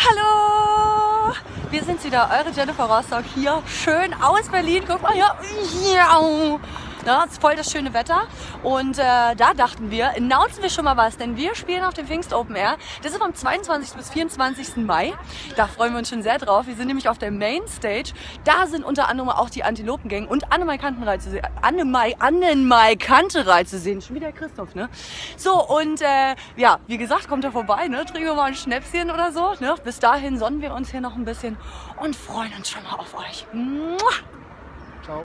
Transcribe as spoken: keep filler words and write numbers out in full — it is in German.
Hallo! Wir sind's wieder, eure Jennifer Rostock hier, schön aus Berlin. Guck mal hier. Ja, es ist voll das schöne Wetter und äh, da dachten wir, announcen wir schon mal was, denn wir spielen auf dem Pfingst Open Air. Das ist vom zweiundzwanzigsten bis vierundzwanzigsten Mai. Da freuen wir uns schon sehr drauf. Wir sind nämlich auf der Main Stage. Da sind unter anderem auch die Antilopen Gang und Annemai Kanterei zu sehen. Annemai, Annemai Kanterei zu sehen. Schon wieder Christoph, ne? So, und äh, ja, wie gesagt, kommt da vorbei, ne? Trinken wir mal ein Schnäpschen oder so, ne? Bis dahin sonnen wir uns hier noch ein bisschen und freuen uns schon mal auf euch. Mua!